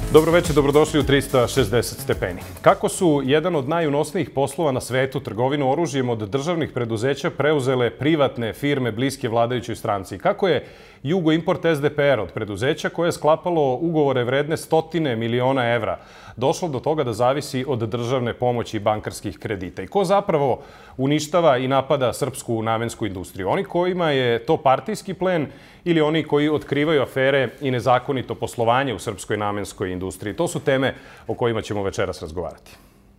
Dobro večer, dobrodošli u 360 stepeni. Kako su jedan od najunosnijih poslova na svetu, trgovinu oružjem, od državnih preduzeća preuzele privatne firme bliske vladajućoj stranci? Kako je Jugoimport SDPR od preduzeća koje je sklapalo ugovore vredne stotine miliona evra došlo do toga da zavisi od državne pomoći i bankarskih kredita? I ko zapravo uništava i napada srpsku namensku industriju? Oni kojima je to partijski plen ili oni koji otkrivaju afere i nezakonito poslovanje u srpskoj namenskoj industriji? To su teme o kojima ćemo večeras razgovarati.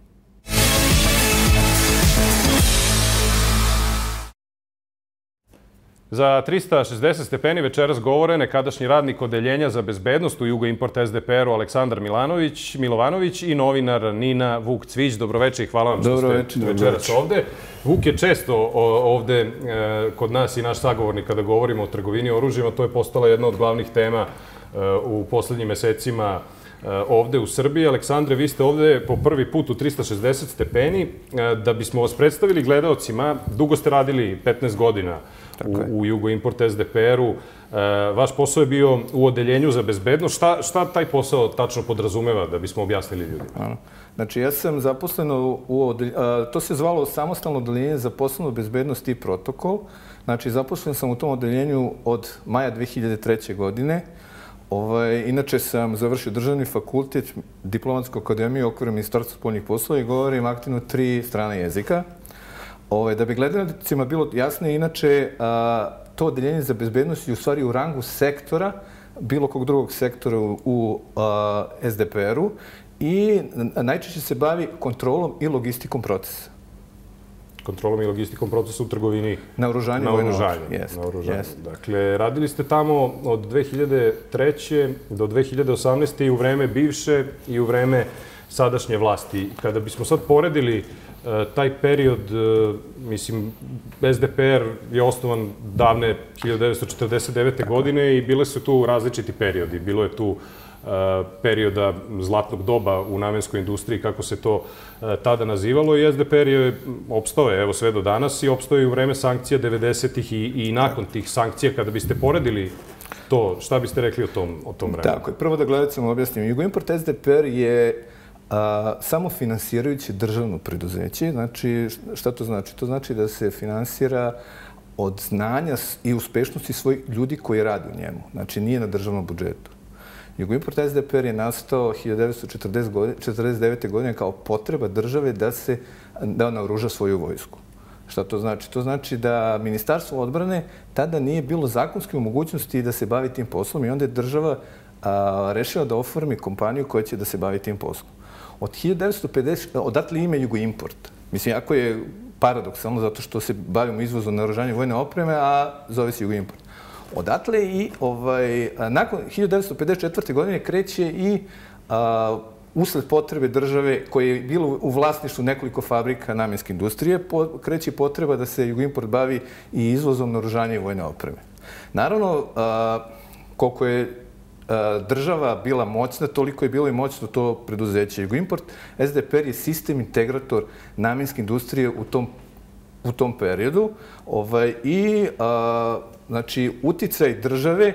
Za 360 stepeni večeras govore nekadašnji radnik Odeljenja za bezbednost u Jugoimport SDPR-u Aleksandar Milovanović i novinar Nina Vuk-Cvić. Dobroveče i hvala vam što ste večeras ovde. Vuk je često ovde kod nas i naš sagovornik kada govorimo o trgovini oružjima. To je postala jedna od glavnih tema u poslednjim mesecima ovde u Srbiji. Aleksandre, vi ste ovde po prvi put u 360 stepeni. Da bismo vas predstavili gledaocima, dugo ste radili 15 godina u Jugoimport SDPR-u. Vaš posao je bio u Odeljenju za bezbednost. Šta taj posao tačno podrazumeva, da bismo objasnili ljudima? Znači, ja sam zaposlen to se zvalo Samostalno odeljenje za poslovnu bezbednost i protokol. Znači, zaposlen sam u tom odeljenju od maja 2003. godine. Inače sam završio državni fakultet, Diplomatsku akademiju u okviru Ministarstva spoljnih poslova i govorim aktivno 3 strane jezika. Da bi gledalcima bilo jasnije, inače, to odeljenje za bezbednost je u stvari u rangu sektora, bilo kog drugog sektora u SDPR-u i najčešće se bavi kontrolom i logistikom procesa. Kontrolom i logistikom procesa u trgovini? Naoružanje. Dakle, radili ste tamo od 2003. do 2018. i u vreme bivše i u vreme sadašnje vlasti. Kada bismo sad poredili taj period, mislim, SDPR je osnovan davne 1949. godine i bile su tu različiti periodi. Bilo je tu perioda zlatnog doba u namenskoj industriji, kako se to tada nazivalo, i SDPR je opstao, evo sve do danas, i opstao je u vreme sankcija 90-ih i nakon tih sankcija. Kada biste poredili to, šta biste rekli o tom vremenu? Tako je. Prvo da gledacima objasnim. Jugoimport SDPR je samo finansirajuće državno preduzeće. Znači, šta to znači? To znači da se finansira od znanja i uspešnosti svojih ljudi koji rade u njemu. Znači, nije na državnom budžetu. Jugoimport SDPR je nastao 1949. godine kao potreba države da naoruža svoju vojsku. Šta to znači? To znači da Ministarstvo odbrane tada nije bilo zakonske mogućnosti da se bavi tim poslom i onda je država rešila da oformi kompaniju koja će da se bavi tim poslom. Od 1950, odatle ime Jugoimport. Mislim, jako je paradoksalno zato što se bavimo izvozom naoružanja vojne opreme, a zove se Jugoimport. Odatle i nakon 1954. godine kreće i usled potrebe države koje je bilo u vlasništvu nekoliko fabrika namenske industrije, kreće potreba da se Jugoimport bavi i izvozom naoružanja i vojne opreme. Naravno, koliko je država bila moćna, toliko je bilo i moćno to preduzeće. Jugoimport SDPR je sistem integrator namenske industrije u tom periodu i znači uticaj države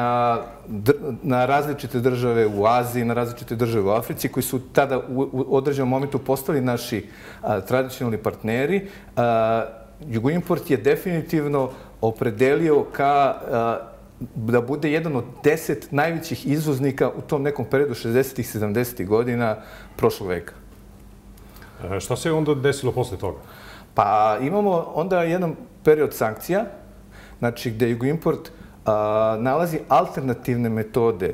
na različite države u Aziji, na različite države u Africi, koji su tada u određenom momentu postali naši tradicionalni partneri. Jugoimport je definitivno opredelio da bude jedan od 10 najvećih izvoznika u tom nekom periodu 60-ih, 70-ih godina prošlog veka. Šta se onda desilo posle toga? Pa imamo onda jedan period sankcija, znači gde Jugoimport nalazi alternativne metode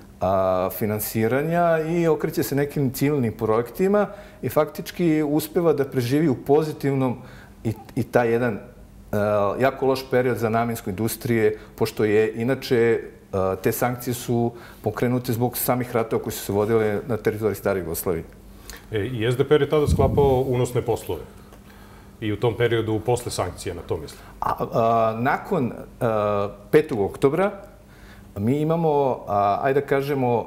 finansiranja i okreće se nekim civilnim projektima i faktički uspeva da preživi u pozitivnom i taj jedan jako loš period za namensku industrije, pošto je inače te sankcije su pokrenute zbog samih ratova koji su se vodile na teritoriji stare Jugoslavije. I SDPR je tada sklapao unosne poslove. I u tom periodu posle sankcija, na to mislim. Nakon 5. oktobra mi imamo, ajde da kažemo,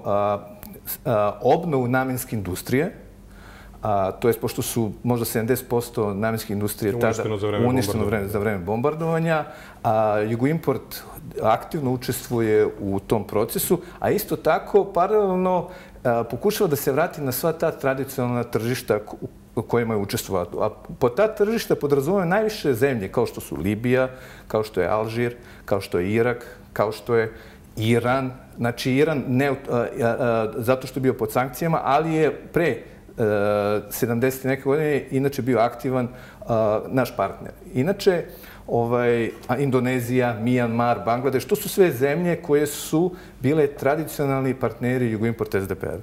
obnovu namenske industrije. To je pošto su možda 70% namenske industrije tada uništeno za vreme bombardovanja. Jugoimport aktivno učestvuje u tom procesu, a isto tako paralelno pokušava da se vrati na sva ta tradicionalna tržišta u kojima je učestvovao. A po ta tržišta podrazumeva najviše zemlje, kao što su Libija, kao što je Alžir, kao što je Irak, kao što je Iran. Znači, Iran zato što je bio pod sankcijama, ali je pre 70. neke godine inače bio aktivan naš partner. Inače, Indonezija, Mijanmar, Bangladeš, to su sve zemlje koje su bile tradicionalni partneri Jugoimport SDPR.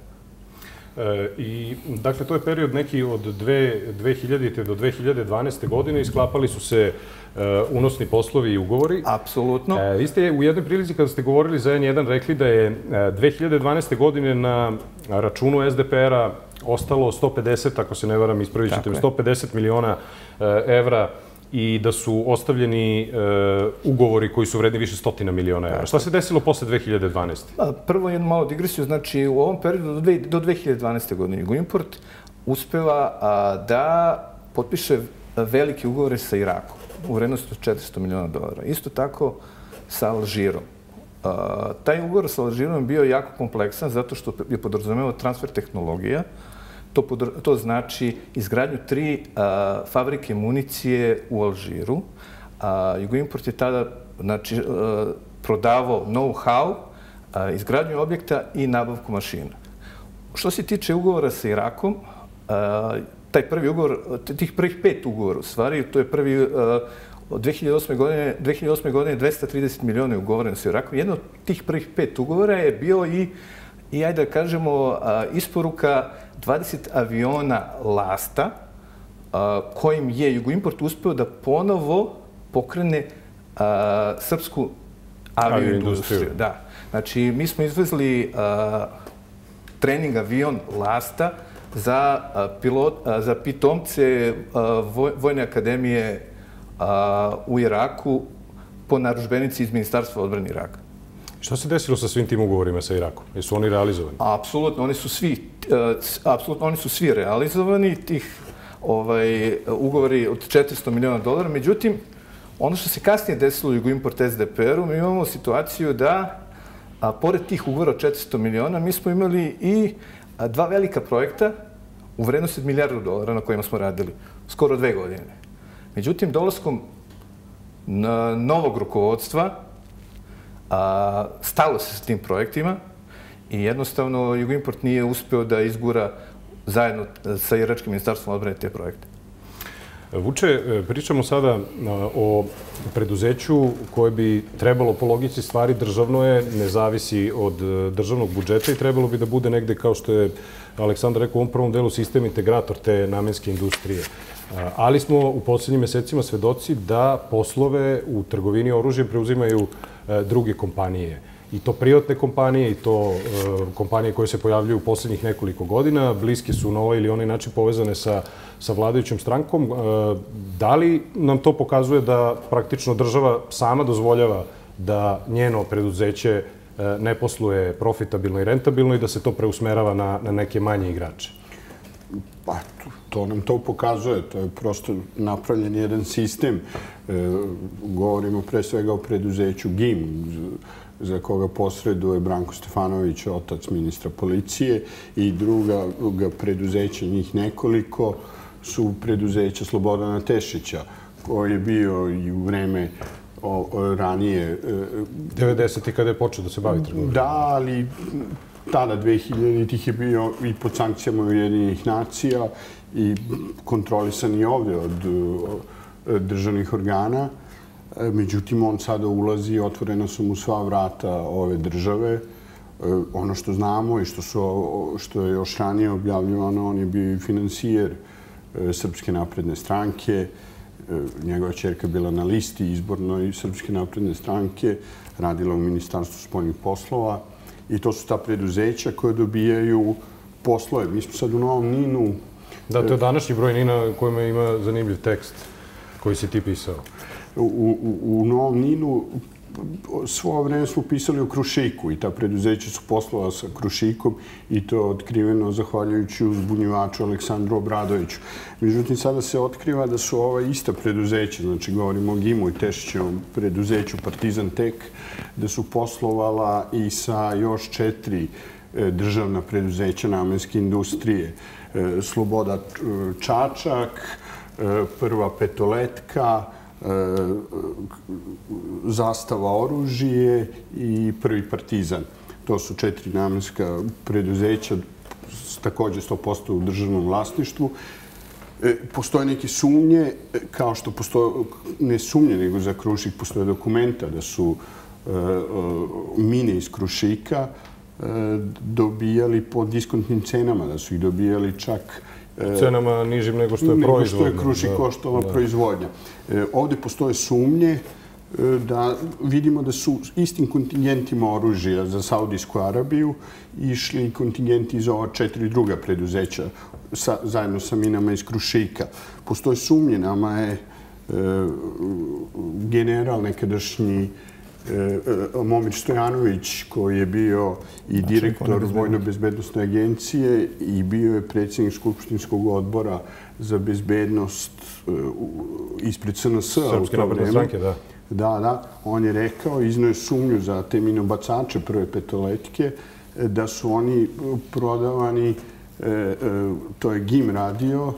I, dakle, to je period neki od 2000. do 2012. godine i sklapali su se unosni poslovi i ugovori. Apsolutno. Vi ste u jednoj prilici kada ste govorili za N1 rekli da je 2012. godine na računu SDPR-a ostalo 150, ako se ne varam, ispravit ćete, 150 miliona evra i da su ostavljeni ugovori koji su vredni više stotina miliona evra. Šta se desilo posle 2012? Prvo jednu malu digresiju. Znači, u ovom periodu do 2012. godine Jugoimport uspeva da potpiše velike ugovore sa Irakom u vrednosti od $400 miliona. Isto tako sa Alžirom. Taj ugovor sa Alžirom je bio jako kompleksan zato što je podrazumevao transfer tehnologija. To znači izgradnju 3 fabrike municije u Alžiru. Jugoimport je tada prodavao know-how, izgradnju objekta i nabavku mašina. Što se tiče ugovora sa Irakom, taj prvi ugovor, tih prvih 5 ugovora u stvari, to je prvi od 2008. godine 230 miliona je ugovoreno sa Irakom. Jedno od tih prvih 5 ugovora je bio i ajde da kažemo, isporuka 20 aviona Lasta, kojim je Jugoimport uspeo da ponovo pokrene srpsku avioindustriju. Da. Znači, mi smo izvezli trening avion Lasta za pitomce Vojne akademije u Iraku po narudžbenici iz Ministarstva odbrane Iraka. Šta se desilo sa svim tim ugovorima sa Irakom? Jesu oni realizovani? Apsolutno, oni su svi realizovani, tih ugovori od $400 miliona. Međutim, ono što se kasnije desilo u Jugoimport SDPR-u, mi imamo situaciju da, pored tih ugovora od $400 miliona, mi smo imali i 2 velika projekta u vrednosti od $1 milijardu na kojima smo radili skoro 2 godine. Međutim, dolaskom novog rukovodstva stalo se s tim projektima i jednostavno Jugoimport nije uspeo da izgura zajedno sa iračkim ministarstvom odbrane te projekte. Vuče, pričamo sada o preduzeću koje bi trebalo po logici stvari državno je, ne zavisi od državnog budžeta i trebalo bi da bude negde, kao što je Aleksandar rekao, u ovom prvom delu sistem integrator te namenske industrije. Ali smo u poslednjim mesecima svedoci da poslove u trgovini oružjem preuzimaju druge kompanije. I to privatne kompanije, i to kompanije koje se pojavljuju u poslednjih nekoliko godina, bliske su na ovaj ili onaj način povezane sa vladajućom strankom. Da li nam to pokazuje da praktično država sama dozvoljava da njeno preduzeće ne posluje profitabilno i rentabilno i da se to preusmerava na neke manje igrače? Pa, to nam to pokazuje. To je prosto napravljen jedan sistem. Govorimo pre svega o preduzeću GIM, za koga posreduje Branko Stefanović, otac ministra policije, i druga preduzeća, njih nekoliko, su preduzeća Slobodana Tešića, koji je bio i u vreme ranije... 90. kada je počeo da se bavi trgovinom. Da, ali tada 2000-ih je bio i pod sankcijama Ujedinjenih nacija i kontrolisan i ovde od državnih organa. Međutim, on sada ulazi i otvorena su mu sva vrata ove države. Ono što znamo i što je još ranije objavljivano, on je bio i finansijer Srpske napredne stranke. Njegova ćerka je bila na listi izbornoj Srpske napredne stranke, radila u Ministarstvu spoljnih poslova. I to su ta preduzeća koje dobijaju poslove. Mi smo sad u Novom Ninu... Da, to je današnji broj Nina kojima ima zanimljiv tekst koji si ti pisao. U Novom Ninu svo vreme smo pisali o Krušiku i ta preduzeća su poslovala sa Krušikom i to je otkriveno zahvaljujući uzbunjivaču Aleksandru Obradoviću. Međutim, sada se otkriva da su ova ista preduzeća, znači govorimo o GIM-u i Tešićevom preduzeću Partizan Tek, da su poslovala i sa još 4 državna preduzeća namenske industrije. Sloboda Čačak, Prva petoletka, Zastava oružje i Prvi partizan. To su 4 namenska preduzeća, također 100% u državnom vlasništvu. Postoje neke sumnje, kao što postoje, ne sumnje, nego za Krušik postoje dokumenta da su mine iz Krušika dobijali po diskontnim cenama, da su ih dobijali čak cenama nižim nego što je proizvodnja. Nego što je Krušik koštala proizvodnja. Ovdje postoje sumnje da vidimo da su istim kontingentima oružja za Saudijsku Arabiju išli kontingenti iz ova 4 druga preduzeća zajedno sa minama iz Krušika. Postoje sumnje, nama je general nekadašnji Momir Stojanović, koji je bio i direktor Vojno-bezbednostne agencije i bio je predsjednik Skupštinskog odbora za bezbednost ispred SNS-a u to vreme. Da. On je rekao, iznio je sumnju za te minobacače Prve petoletke, da su oni prodavani, to je GIM radio,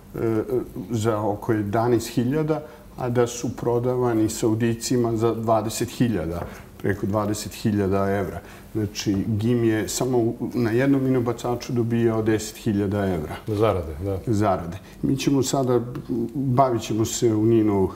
za oko 11.000, a da su prodavani Saudicima za 20.000, preko 20.000 evra. Znači, GIM je samo na jednom minobacaču dobijao 10.000 evra. Zarade, da. Zarade. Mi ćemo sada, bavit ćemo se u Ninu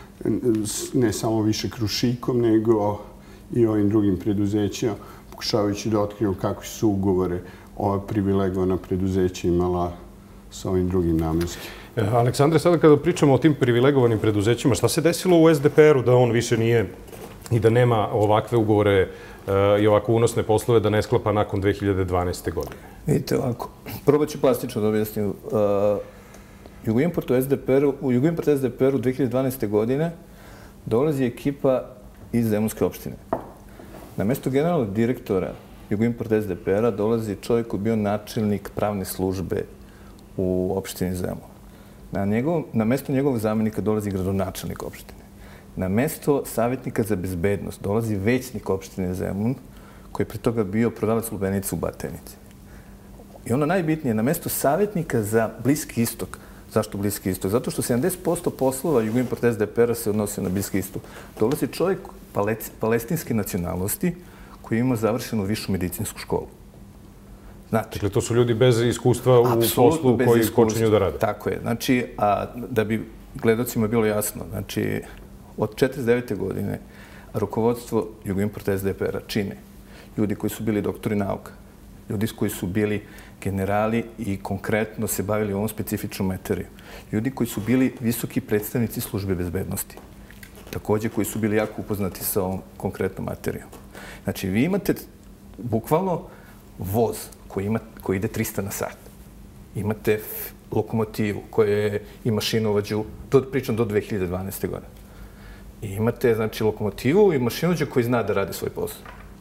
ne samo više Krušikom, nego i ovim drugim preduzećima, pokušavajući da otkriju kakvi su ugovore ova privilegovana preduzeća imala sa ovim drugim namenskim. Aleksandre, sada kada pričamo o tim privilegovanim preduzećima, šta se desilo u SDPR-u da on više nije i da nema ovakve ugovore i ovako unosne poslove da ne sklapa nakon 2012. godine? Vidite ovako, probat ću plastično da objasnim. U Jugoimport SDPR-u 2012. godine dolazi ekipa iz Zemunske opštine. Na mjesto generalnog direktora Jugoimport SDPR-a dolazi čovjek koji je bio načelnik pravne službe u opštini Zemun. Na mjesto njegovog zamjenika dolazi gradonačelnik opštine. Na mjesto savjetnika za bezbednost dolazi većnik opštine Zemun, koji je pre toga bio prodavac lubenica u Batajnici. I ono najbitnije, na mjesto savjetnika za Bliski istok. Zašto Bliski istok? Zato što 70% poslova Jugoimport SDPR-a se odnosi na Bliski istok. Dolazi čovjek palestinske nacionalnosti koji ima završenu višu medicinsku školu. Dakle, to su ljudi bez iskustva u poslu koji počinju da rade. Tako je. Znači, da bi gledocima bilo jasno, znači, od 1949. godine rukovodstvo Jugoimport SDPR-a čine ljudi koji su bili doktori nauka, ljudi koji su bili generali i konkretno se bavili ovom specifičnom materijom, ljudi koji su bili visoki predstavnici službe bezbednosti, također koji su bili jako upoznati sa ovom konkretnom materijom. Znači, vi imate bukvalno voz koji ide 300 na sat. Imate lokomotivu koja ima šinovođu, pričam do 2012. godine. I imate, znači, lokomotivu i mašinovođu koji zna da radi svoj posao.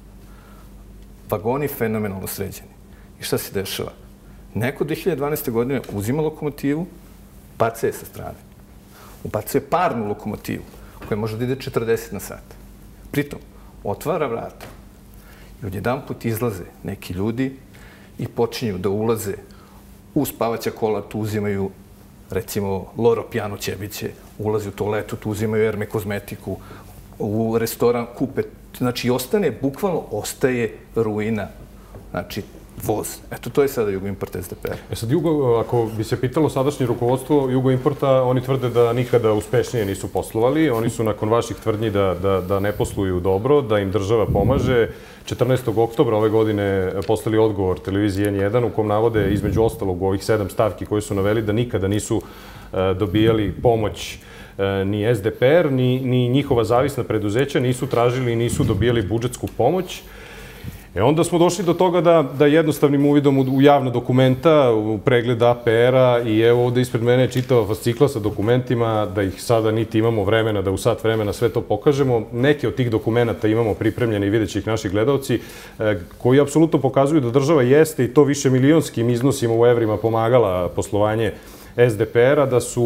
Vagoni fenomenalno sređeni. I šta se dešava? Neko 2012. godine uzima lokomotivu, baca je sa strane. Ubacuje parnu lokomotivu koja može da ide 40 na sat. Pritom, otvara vrata i odjedan put izlaze neki ljudi i počinju da ulaze u spavaća kola, tu uzimaju, recimo, Loro Piano Ćebiće, ulaze u toaletu, tu uzimaju Erme kozmetiku, u restoran kupe, znači, bukvalno ostaje ruina, znači, voz. Eto, to je sada Jugoimport SDPR. Sad, ako bi se pitalo sadašnje rukovodstvo Jugoimporta, oni tvrde da nikada uspešnije nisu poslovali. Oni su nakon vaših tvrdnji da ne posluju dobro, da im država pomaže. 14. oktobra ove godine poslali odgovor televiziji N1 u kom navode, između ostalog, u ovih 7 stavki koje su naveli, da nikada nisu dobijali pomoć ni SDPR, ni njihova zavisna preduzeća, nisu tražili i nisu dobijali budžetsku pomoć. Onda smo došli do toga da jednostavnim uvidom u javna dokumenta, u pregled APR-a i evo ovde ispred mene je čitava fascikla sa dokumentima, da ih sada niti imamo vremena da u sat vremena sve to pokažemo. Neke od tih dokumenta imamo pripremljene i vidjet će ih naši gledalci, koji apsolutno pokazuju da država jeste i to više milionskim iznosima u evrima pomagala poslovanje SDPR-a, da su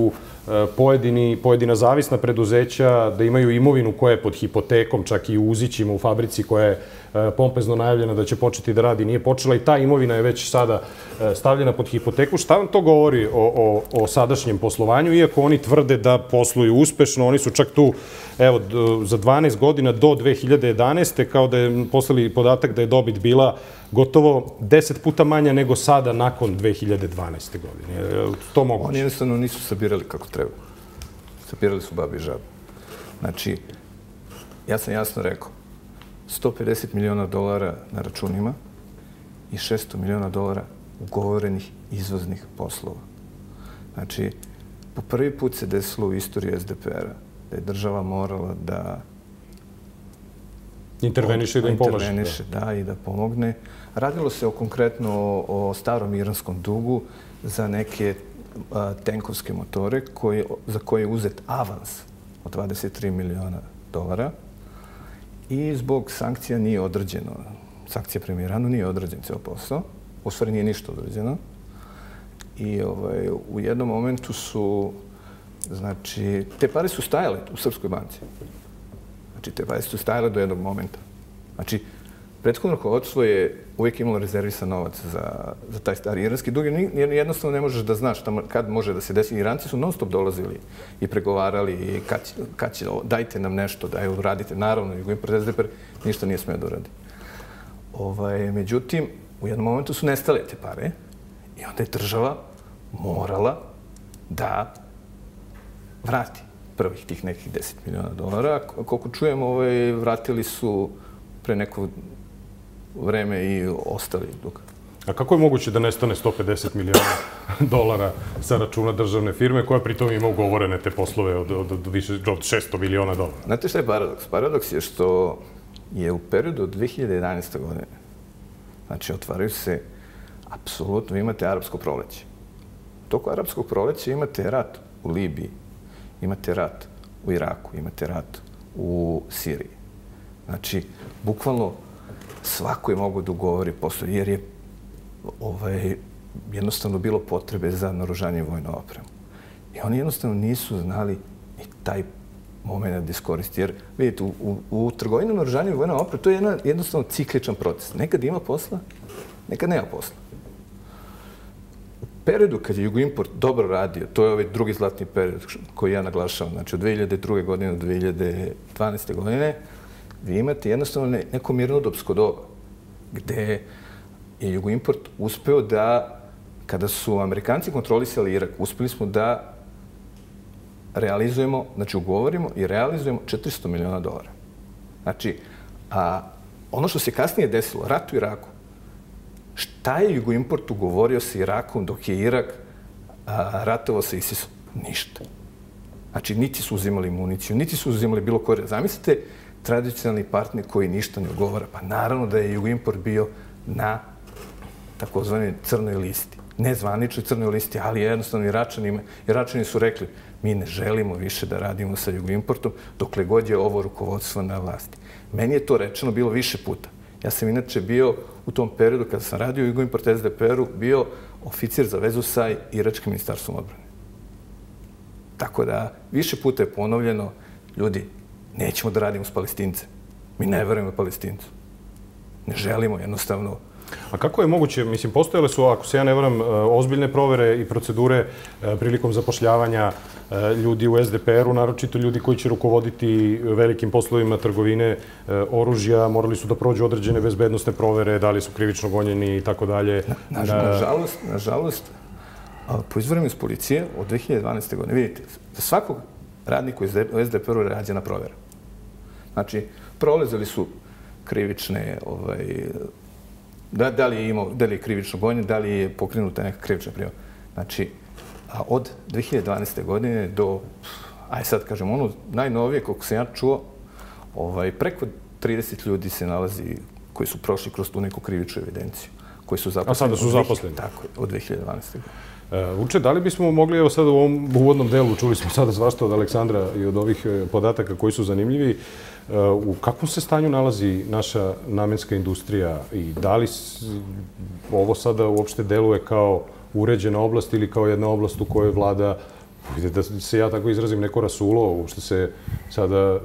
pojedina zavisna preduzeća da imaju imovinu koja je pod hipotekom, čak i u Uzićima, u fabrici koja je pompezno najavljena da će početi da radi, nije počela i ta imovina je već sada stavljena pod hipoteku. Šta vam to govori o sadašnjem poslovanju? Iako oni tvrde da posluju uspešno, oni su čak tu, evo, za 12 godina do 2011. kao da je poslali podatak da je dobit bila gotovo 10 puta manja nego sada nakon 2012. godine. To moguće? Oni jednostavno nisu sabirali kako treba. Sabirali su babi i žabe. Znači, ja sam jasno rekao, $150 miliona na računima i $600 miliona ugovorenih izvoznih poslova. Znači, po prvi put se desilo u istoriji SDPR-a da je država morala da interveniše i da im pomaže. Interveniše, da, i da pomogne. Radilo se konkretno o starom iranskom dugu za neke tenkovske motore za koje je uzet avans od $23 miliona i zbog sankcija nije odrađeno. Sankcija prema Iranu nije odrađen ceo posao. U stvari nije ništa odrađeno. I u jednom momentu su, znači, te pare su stajale u Srpskoj banci. Znači, te pare su stajale do jednog momenta. Znači, prethodno rukovodstvo je uvijek imalo rezervisan novac za taj stari iranski dug. Jednostavno ne možeš da znaš kad može da se desi. Iranci su non stop dolazili i pregovarali i kad će, dajte nam nešto, da uradite. Naravno, Jugoimport SDPR ništa nije smeo da uradi. Međutim, u jednom momentu su nestale te pare i onda je država morala da vrati prvih tih nekih $10 miliona. Koliko čujem, vratili su pre neko vreme i ostali dug. A kako je moguće da nestane $150 miliona sa računa državne firme koja pritom ima ugovorene te poslove od više od $600 miliona? Znate šta je paradoks? Paradoks je što je u periodu od 2011. godine, znači otvaraju se apsolutno, vi imate arapsko proleće. Toko arapskog proleća imate rat u Libiji, imate rat u Iraku, imate rat u Siriji. Znači, bukvalno svako je mogo da ugovori posao, jer je jednostavno bilo potrebe za naoružanje i vojnu opremu. I oni jednostavno nisu znali ni taj moment da iskoriste. Jer, vidite, u trgovini naoružanja i vojne opreme to je jednostavno cikličan proces. Nekad ima posla, nekad nema posla. U periodu kad je Jugoimport dobro radio, to je ovaj drugi zlatni period koji ja naglašavam, znači od 2002. godine do 2012. godine, vi imate jednostavno neko mirnodopsko doba gde je Jugoimport uspeo da, kada su Amerikanci kontrolisali Irak, uspeli smo da realizujemo, znači ugovorimo i realizujemo $400 miliona. Znači, ono što se kasnije desilo, rat u Iraku, šta je Jugoimport ugovorio sa Irakom dok je Irak ratovao sa ISIS-om? Ništa. Znači, niti su uzimali municiju, niti su uzimali bilo koje. Zamislite, tradicionalni partner koji ništa ne ugovara. Pa naravno da je Jugoimport bio na takozvanoj crnoj listi. Ne zvaničnoj crnoj listi, ali jednostavno Iračani su rekli mi ne želimo više da radimo sa Jugoimportom dokle god je ovo rukovodstvo na vlasti. Meni je to rečeno bilo više puta. Ja sam inače bio u tom periodu kada sam radio u Jugoimport SDPR-u bio oficir za vezu sa Iračkim ministarstvom odbrane. Tako da više puta je ponovljeno, ljudi, nećemo da radimo s Palestincem. Mi ne verujemo Palestincu. Ne želimo jednostavno. A kako je moguće, mislim, postojale su, ako se ja ne varam, ozbiljne provere i procedure prilikom zapošljavanja ljudi u SDPR-u, naročito ljudi koji će rukovoditi velikim poslovima trgovine oružja, morali su da prođu određene bezbednosne provere, da li su krivično gonjeni i tako dalje. Nažalost, po izvorima iz policije od 2012. godine, vidite, za svakog radnika u SDPR-u je rađena provera. Znači, prolazili su krivične, da li je krivično gonjen, da li je pokrenuta neka krivična prijava. Znači, od 2012. godine do, sad kažem, ono najnovije, koliko sam ja čuo, preko 30 ljudi se nalazi koji su prošli kroz tu neku krivičnu evidenciju. Koji su zaposleni. A sada su zaposleni? Tako je, od 2012. godine. Vuče, da li bismo mogli, evo sad u ovom uvodnom delu, čuli smo sada svašta od Aleksandra i od ovih podataka koji su zanimljivi, u kakvom se stanju nalazi naša namenska industrija i da li ovo sada uopšte deluje kao uređena oblast ili kao jedna oblast u kojoj vlada Vidite da se ja tako izrazim neko rasulo, uopšte se sada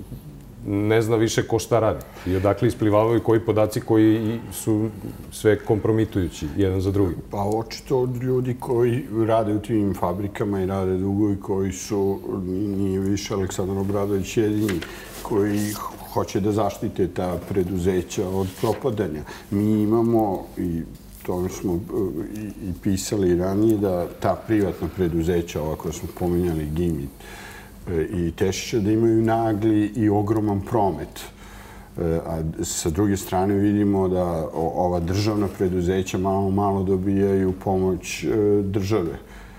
ne zna više ko šta radi i odakle isplivavaju koji podaci koji su sve kompromitujući jedan za drugi. Pa očito od ljudi koji rade u tim fabrikama i rade dugo i koji su, nije više Aleksandar Obradović jedini, koji hoće da zaštite ta preduzeća od propadanja. Mi imamo, i to smo i pisali ranije, da ta privatna preduzeća, ova koja smo pominjali, GIM i Tešića, da imaju nagli i ogroman promet. A sa druge strane vidimo da ova državna preduzeća malo dobijaju pomoć države.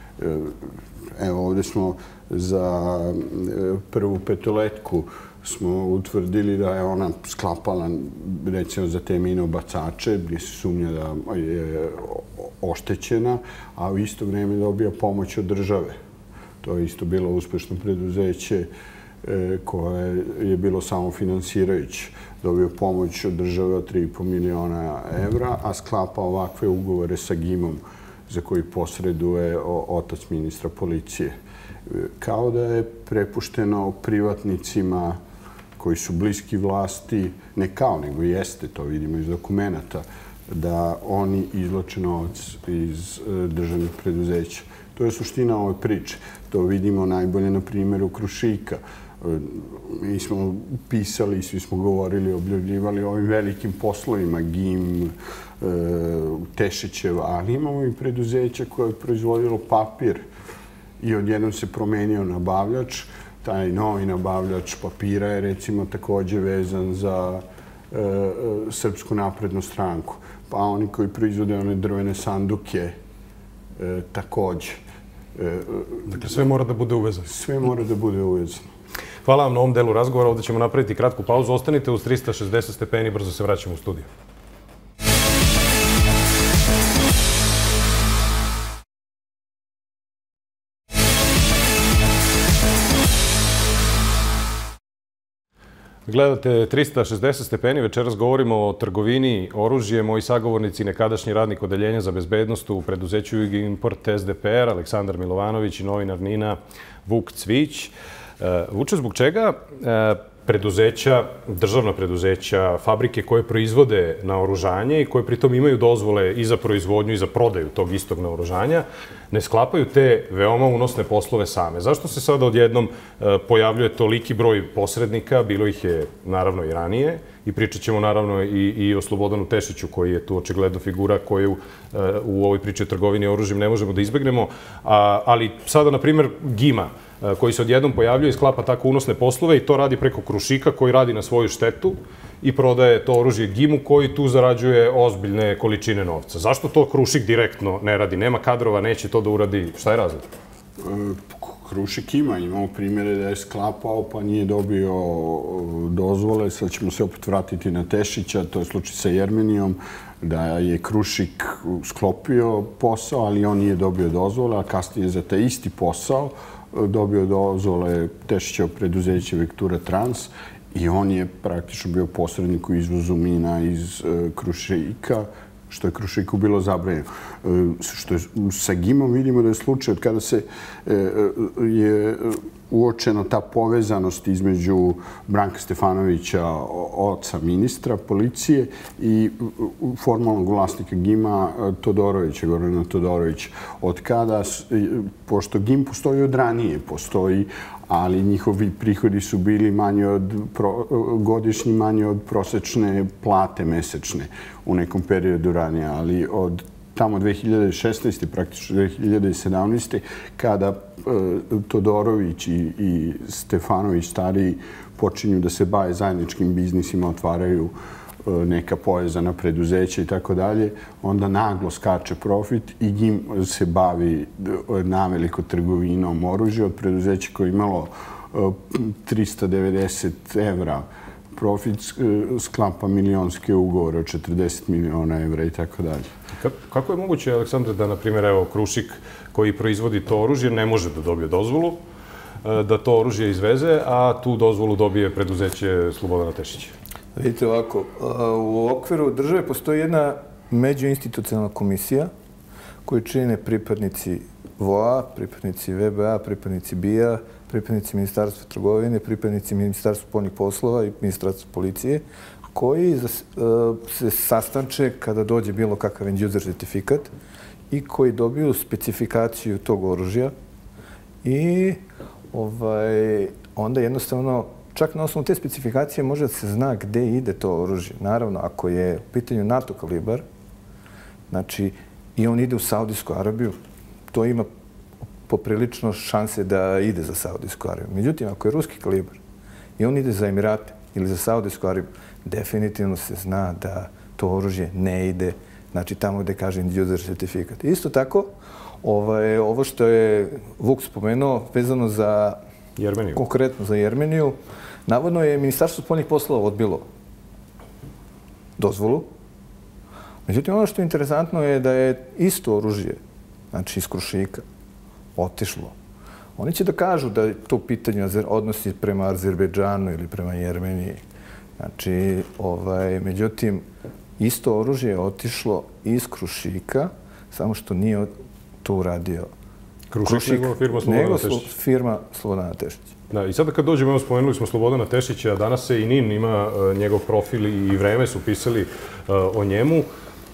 Evo, ovdje smo za prvu petoletku smo utvrdili da je ona sklapala, recimo, za te minobacače, gdje se sumnja da je oštećena, a u isto vrijeme dobija pomoć od države. To je isto bilo uspešno preduzeće koje je bilo samofinansirajuće. Dobio pomoć od države od 3,5 miliona evra, a sklapa ovakve ugovore sa GIM-om za koji posreduje otac ministra policije. Kao da je prepušteno privatnicima koji su bliski vlasti, ne kao, nego jeste, to vidimo iz dokumenta, da oni izvlače novac iz državnih preduzeća. To je suština ove priče. To vidimo najbolje na primjeru Krušika. Mi smo pisali, svi smo govorili, objavljivali o ovim velikim poslovima, GIM, Tešićev, ali imamo i preduzeća koje je proizvodilo papir i odjednom se promenio nabavljač. Taj novi nabavljač papira je, recimo, također vezan za Srpsku naprednu stranku. Pa oni koji proizvode one drvene sanduke, također. Dakle, sve mora da bude uvezano. Sve mora da bude uvezano. Hvala vam na ovom delu razgovora. Ovdje ćemo napraviti kratku pauzu. Ostanite uz 360 stepeni, brzo se vraćamo u studiju. Gledate 360 stepeni, večeras govorimo o trgovini oružjem. Moji sagovornici, nekadašnji radnik Odeljenja za bezbednost u preduzeću Jugoimport SDPR, Aleksandar Milovanović i novinar NIN-a Vuk Cvić. Vuče, zbog čega preduzeća, državna preduzeća, fabrike koje proizvode naoružanje i koje pritom imaju dozvole i za proizvodnju i za prodaju tog istog naoružanja, ne sklapaju te veoma unosne poslove same? Zašto se sada odjednom pojavljuje toliki broj posrednika? Bilo ih je naravno i ranije i pričat ćemo naravno i o Slobodanu Tešiću, koji je tu očigledno figura koju u ovoj priči o trgovini oružjem ne možemo da izbegnemo. Ali sada, na primjer, GIM-a, koji se odjednom pojavljuje i sklapa tako unosne poslove i to radi preko Krušika, koji radi na svoju štetu i prodaje to oružje GIM-u, koji tu zarađuje ozbiljne količine novca. Zašto to Krušik direktno ne radi? Nema kadrova, neće to da uradi. Šta je razlog? Krušik imamo primjere da je sklapao pa nije dobio dozvole. Sad ćemo se opet vratiti na Tešića, to je slučaj sa Jermenijom, da je Krušik sklopio posao, ali on nije dobio dozvole, a kasnije za taj isti posao dobio dozvole Tešićevo preduzeće Vektura Trans i on je praktično bio posrednik u izvozu mina iz Krušika, što je Krušiku bilo zabranjeno. Što je sa GIM-om vidimo da je slučaj od kada se je uočena ta povezanost između Branka Stefanovića, oca ministra policije, i formalnog vlasnika GIM-a Todorovića, Gorana Todorovića. Od kada, pošto GIM postoji od ranije, postoji, ali njihovi prihodi su bili godišnji manji od prosečne plate mesečne u nekom periodu ranije, ali od tamo 2016. praktično 2017. kada Todorović i Stefanović stariji počinju da se bave zajedničkim biznisima, otvaraju neka povezana preduzeća i tako dalje, onda naglo skače profit i GIM se bavi naveliko trgovinom oružja od preduzeća koje je imalo 390 evra profit, sklapa milionske ugovore od 40 miliona evra i tako dalje. Kako je moguće, Aleksandre, da, na primjer, evo, Krušik koji proizvodi to oružje ne može da dobije dozvolu, da to oružje izveze, a tu dozvolu dobije preduzeće Slobodana Tešića? Vidite ovako, u okviru države postoji jedna međuinstitucionalna komisija koju čine pripadnici VOA, pripadnici VBA, pripadnici BIA, pripadnici Ministarstva trgovine, pripadnici Ministarstva spoljnih poslova i Ministarstva policije, koji se sastanče kada dođe bilo kakav end-user certifikat i koji dobiju specifikaciju tog oružja i onda jednostavno, čak na osnovu te specifikacije može da se zna gde ide to oružje. Naravno, ako je u pitanju NATO kalibar, znači i on ide u Saudijsku Arabiju, to ima poprilično šanse da ide za Saudijsku Arabiju. Međutim, ako je ruski kalibar i on ide za Emirate ili za Saudijsku Arabiju, definitivno se zna da to oružje ne ide, znači tamo gde kaže end-user certifikat. Isto tako, ovo što je Vuk spomenuo, vezano za Jermeniju. Konkretno za Jermeniju, navodno je Ministarstvo spoljnih poslova odbilo dozvolu. Međutim, ono što je interesantno je da je isto oružje, znači iz Krušika, otišlo. Oni će da kažu da je to pitanje odnosi prema Azerbejdžanu ili prema Jermeniji. Znači, međutim, isto oružje je otišlo iz Krušika, samo što nije to uradio Krušik, nego firma Slobodana Tešića. Nego firma Slobodana Tešića. Da, i sada kad dođemo, evo spomenuli smo Slobodana Tešića, danas se i NIN ima njegov profil i Vreme su pisali o njemu.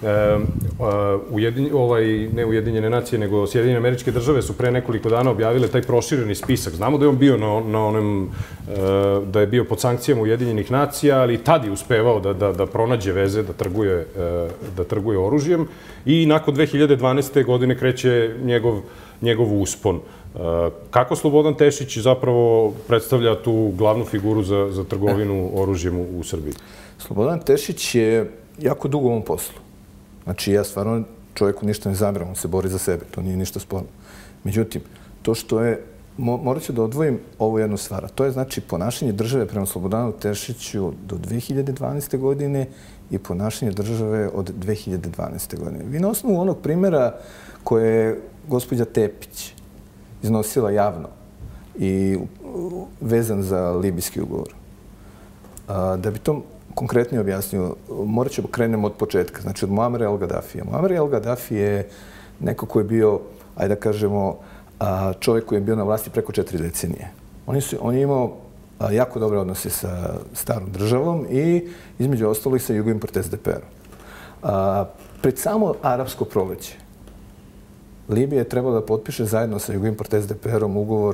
Ne Ujedinjene nacije, nego Sjedinjene Američke Države su pre nekoliko dana objavile taj prošireni spisak. Znamo da je on bio na onom, da je bio pod sankcijama Ujedinjenih nacija, ali i tad je uspevao da pronađe veze, da trguje oružjem. I nakon 2012. godine kreće njegov uspon. Kako Slobodan Tešić zapravo predstavlja tu glavnu figuru za trgovinu oružjem u Srbiji? Slobodan Tešić je jako dugo u ovom poslu. Znači, ja stvarno čovjeku ništa ne zameram, on se bori za sebe, to nije ništa sporno. Međutim, to što je, morat ću da odvojim ovu jednu stvar, to je znači ponašanje države prema Slobodanu Tešiću do 2012. godine i ponašanje države od 2012. godine. Vi na osnovu onog primjera koje je gospođa Tepić iznosila javno i vezan za libijski ugovor, da bi to konkretnije objasnio, morat ćemo krenemo od početka, znači od Muamera el-Gaddafija. Muamer el-Gaddafi je neko koji je bio, ajde da kažemo, čovjek koji je bio na vlasti preko 4 decenije. On je imao jako dobre odnose sa starom državom i između ostalih sa Jugoimport SDP-om. Pred samo arapsko proleće Libija je trebala da potpiše zajedno sa Jugoimport SDP-om ugovor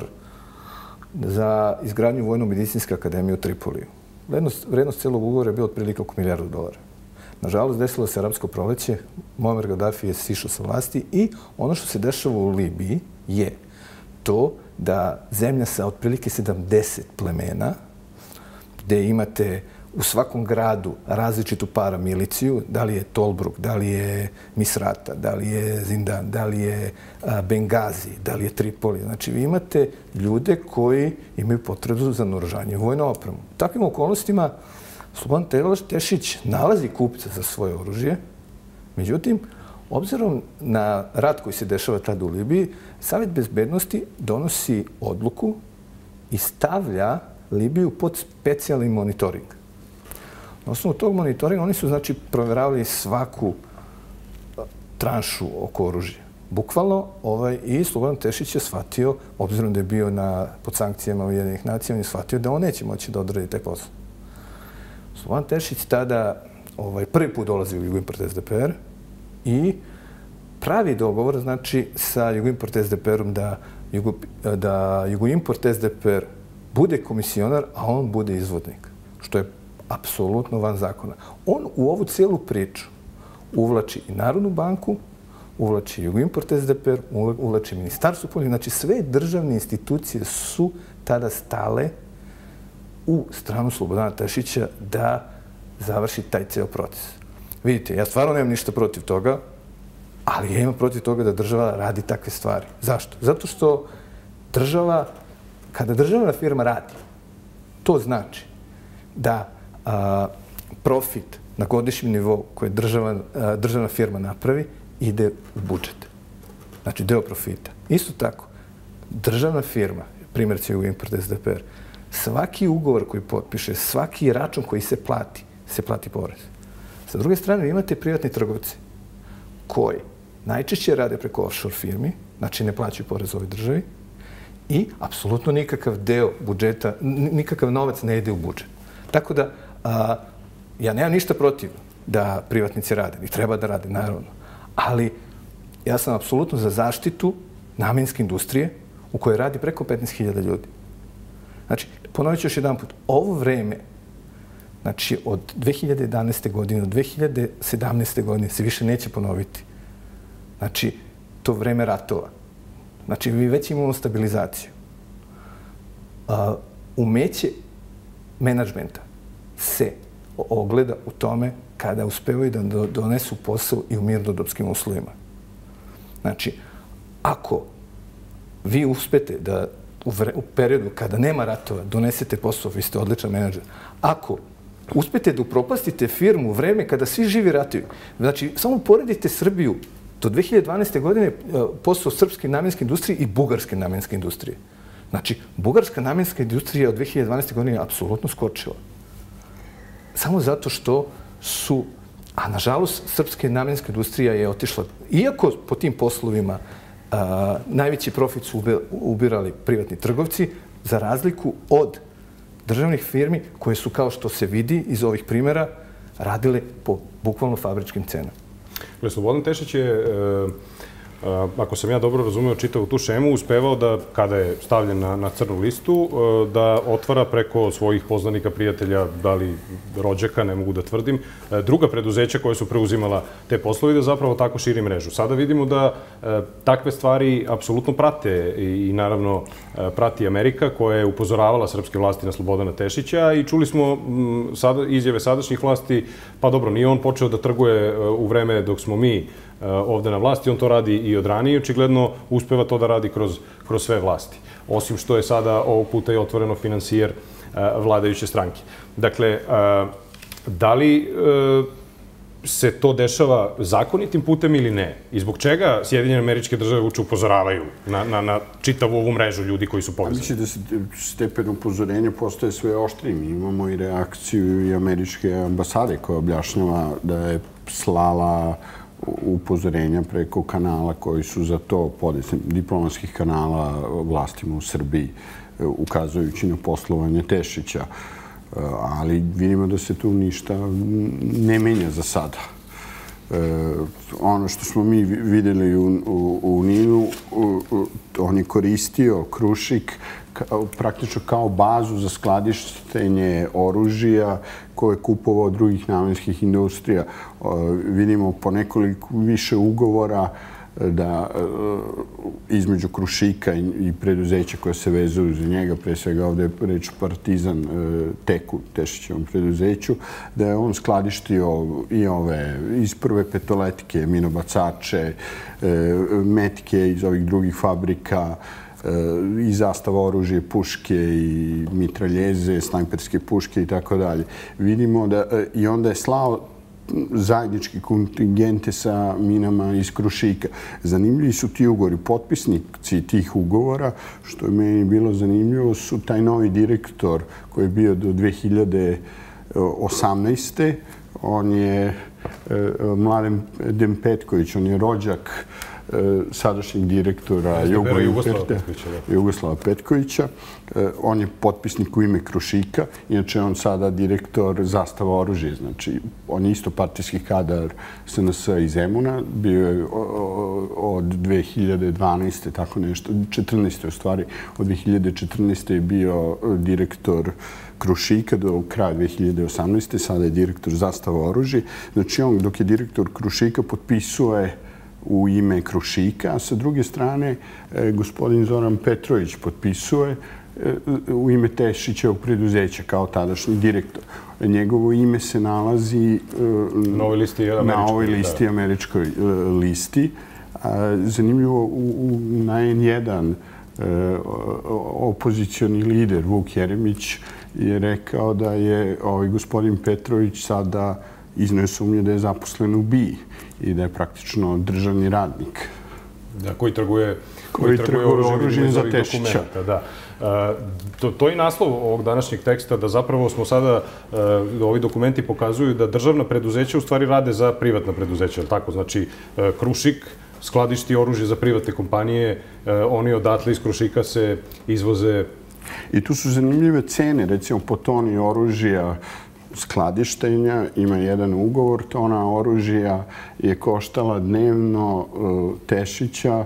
za izgradnju Vojno-medicinske akademije u Tripoliju. Vrednost celog ugovora je bio otprilike oko $1 milijardu. Nažalost, desilo se arapsko proleće, Muamer Gaddafi je sišao sa vlasti i ono što se dešava u Libiji je to da zemlja sa otprilike 70 plemena, gde imate u svakom gradu različitu paramiliciju, da li je Tobruk, da li je Misrata, da li je Zindan, da li je Bengazi, da li je Tripoli. Znači, vi imate ljude koji imaju potrebu za naoružanje i vojnu opremu. U takvim okolnostima Slobodan Tešić nalazi kupca za svoje oružje. Međutim, obzirom na rat koji se dešava tada u Libiji, Savet bezbednosti donosi odluku i stavlja Libiju pod specijalni monitoring. Na osnovu tog monitoringa oni su, znači, provjeravali svaku tranšu oko oružja. Bukvalno, i Slobodan Tešić je shvatio, obzirom da je bio pod sankcijama Ujedinjenih nacija, on je shvatio da on neće moći da odradi taj posao. Slobodan Tešić tada prvi put dolazi u Jugoimport SDPR i pravi dogovor, znači, sa Jugoimport SDPR-om da Jugoimport SDPR bude komisionar, a on bude izvodnik, što je apsolutno van zakona. On u ovu cijelu priču uvlači i Narodnu banku, uvlači Jugoimport SDPR, uvlači Ministarstvo polja. Znači, sve državne institucije su tada stale u stranu Slobodana Tešića da završi taj ceo proces. Vidite, ja stvarno nemam ništa protiv toga, ali ja imam protiv toga da država radi takve stvari. Zašto? Zato što država, kada državna firma radi, to znači da profit na godišnjem nivou koje državna firma napravi ide u budžet. Znači, deo profita. Isto tako, državna firma, primjer će Jugoimport SDPR, svaki ugovor koji potpiše, svaki račun koji se plati porez. Sa druge strane, imate privatni trgovci koji najčešće rade preko offshore firmi znači ne plaćaju porez ovoj državi i apsolutno nikakav deo budžeta, nikakav novac ne ide u budžet. Tako da, ja nemam ništa protiv da privatnici rade i treba da rade, naravno. Ali ja sam apsolutno za zaštitu namenske industrije u kojoj radi preko 15.000 ljudi. Znači, ponovit ću još jedan put, ovo vreme, znači od 2011. godine do 2017. godine se više neće ponoviti. Znači, to vreme ratova. Znači, mi već imamo stabilizaciju. Umeće menadžmenta se ogleda u tome kada uspevaju da donesu posao i u mirnodopskim uslovima. Znači, ako vi uspete da u periodu kada nema ratova donesete posao, vi ste odličan menadžer. Ako uspete da upropastite firmu u vreme kada svi živi ratuju, znači, samo poredite Srbiju do 2012. godine posao srpske namenske industrije i bugarske namenske industrije. Znači, bugarska namenska industrija od 2012. godine je apsolutno skočila. Samo zato što su, a nažalost, srpska namenska industrija je otišla, iako po tim poslovima najveći profit su ubirali privatni trgovci, za razliku od državnih firmi koje su, kao što se vidi iz ovih primjera, radile po bukvalno fabričkim cenama. Slobodan Tešić je, ako sam ja dobro razumeo čitavu tu šemu, uspevao da, kada je stavljen na crnu listu, da otvara preko svojih poznanika, prijatelja, da li rođaka, ne mogu da tvrdim, druga preduzeća koje su preuzimala te poslove i da zapravo tako širi mrežu. Sada vidimo da takve stvari apsolutno prate i naravno prati Amerika, koja je upozoravala srpske vlasti na Slobodana Tešića i čuli smo izjave sadašnjih vlasti, pa dobro, nije on počeo da trguje u vreme dok smo mi ovde na vlasti, on to radi i od ranije, očigledno uspeva to da radi kroz sve vlasti. Osim što je sada ovog puta i otvoreno finansijer vladajuće stranke. Dakle, da li se to dešava zakonitim putem ili ne? I zbog čega Sjedinjene Američke Države uče upozoravaju na čitavu ovu mrežu ljudi koji su povezani? Mislim da se stepen upozorenja postaje sve oštriji. Mi imamo i reakciju i američke ambasade koja objašnjava da je slala upozorenja preko kanala koji su za to podesni, diplomatskih kanala vlastima u Srbiji, ukazujući na poslovanje Tešića. Ali vidimo da se tu ništa ne menja za sada. Ono što smo mi videli u Ninu, on je koristio Krušik praktično kao bazu za skladištenje oružja koje je kupovao od drugih namenskih industrija. Vidimo po nekoliko više ugovora da između Krušika i preduzeća koje se vezuju za njega, pre svega ovde je reč Partizan Teku, Tešićevom preduzeću, da je on skladištio i ove iz prve petoletke, minobacače, metke iz ovih drugih fabrika, i zastava oružje, puške i mitraljeze, snajperske puške i tako dalje. Vidimo da i onda je slao zajednički kontingente sa minama iz Krušika. Zanimljivi su ti ugovori. Potpisnici tih ugovora, što je meni bilo zanimljivo, su taj novi direktor koji je bio do 2018. On je Mladen Petković, on je rođak sadašnjeg direktora Jugoslava Petkovića. On je potpisnik u ime Krušika. Inače, on sada direktor Zastava oružje. Znači, on je isto partijski kadar SNS iz Zemuna. Bio je od 2012. tako nešto, 14. u stvari. Od 2014. je bio direktor Krušika do kraja 2018. Sada je direktor Zastava oružje. Znači, on dok je direktor Krušika potpisuje u ime Krušika, a sa druge strane gospodin Zoran Petrović potpisuje u ime Tešićevog preduzeća kao tadašnji direktor. Njegovo ime se nalazi na ovoj listi, američkoj listi. Zanimljivo, na N1 opozicioni lider Vuk Jeremić je rekao da je gospodin Petrović sada izneo sumnje da je zaposlen u BIA i da je praktično državni radnik. Da, koji trguje oružjem za Tešića. To je i naslov ovog današnjeg teksta, da zapravo smo sada, ovi dokumenti pokazuju da državna preduzeća u stvari rade za privatna preduzeća, je li tako? Znači, Krušik skladišti oružje za privatne kompanije, oni odatle iz Krušika se izvoze. I tu su zanimljive cene, recimo po toni oružja skladištenja, ima jedan ugovor, tona oružja je koštala dnevno Tešića